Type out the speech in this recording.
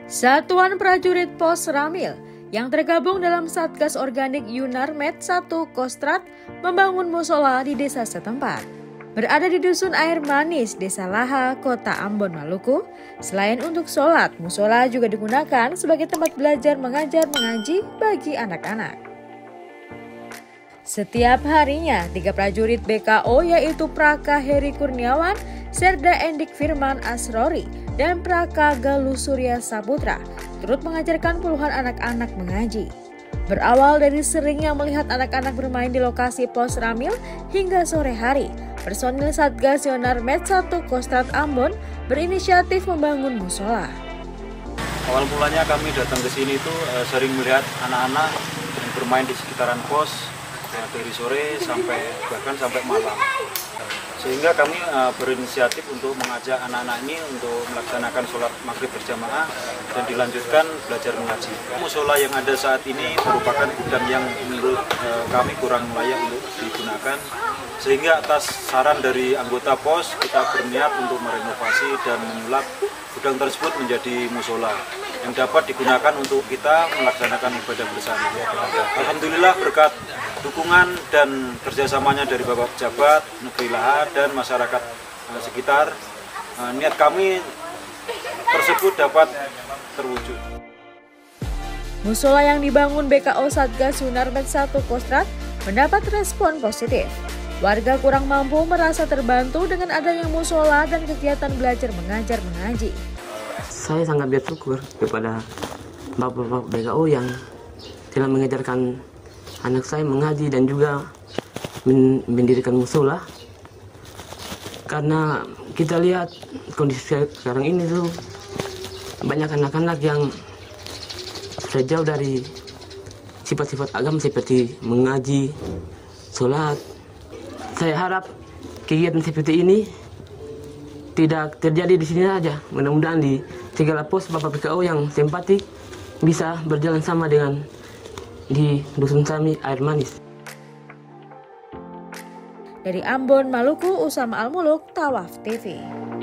Satuan Prajurit Pos Ramil yang tergabung dalam Satgas Organik Yunarmed 1 Kostrad membangun musola di desa setempat. Berada di Dusun Air Manis, Desa Laha, Kota Ambon, Maluku. Selain untuk sholat, musola juga digunakan sebagai tempat belajar mengajar mengaji bagi anak-anak. Setiap harinya, 3 prajurit BKO yaitu Praka Heri Kurniawan, Serda Endik Firman Asrori, dan Praka Galuh Surya Saputra turut mengajarkan puluhan anak-anak mengaji. Berawal dari seringnya melihat anak-anak bermain di lokasi Pos Ramil hingga sore hari, personil Satgas Yunarmed 1 Kostrad Ambon berinisiatif membangun musola. Awal mulanya kami datang ke sini itu sering melihat anak-anak yang bermain di sekitaran pos dari sore bahkan sampai malam. Sehingga kami berinisiatif untuk mengajak anak-anak ini untuk melaksanakan sholat maghrib berjamaah dan dilanjutkan belajar mengaji. Musola yang ada saat ini merupakan gudang yang menurut kami kurang layak untuk digunakan. Sehingga atas saran dari anggota pos, kita berniat untuk merenovasi dan menyulap gudang tersebut menjadi musola yang dapat digunakan untuk kita melaksanakan ibadah bersama. Alhamdulillah berkat dukungan dan kerjasamanya dari Bapak Pejabat, Negeri Laha, dan masyarakat sekitar, niat kami tersebut dapat terwujud. Musola yang dibangun BKO Satgas Yunarmed 1 Kostrad mendapat respon positif. Warga kurang mampu merasa terbantu dengan adanya musola dan kegiatan belajar mengajar mengaji. Saya sangat bersyukur kepada Bapak BKO yang telah mengajarkan anak saya mengaji dan juga mendirikan musola. Karena kita lihat kondisi sekarang ini tuh banyak anak-anak yang sejauh dari sifat-sifat agama seperti mengaji, sholat. Saya harap kegiatan seperti ini tidak terjadi di sini saja. Mudah-mudahan di segala pos Bapak BKO yang simpatik bisa berjalan sama dengan di Dusun Sami Air Manis. Dari Ambon, Maluku, Usama Al Muluk, Tawaf TV.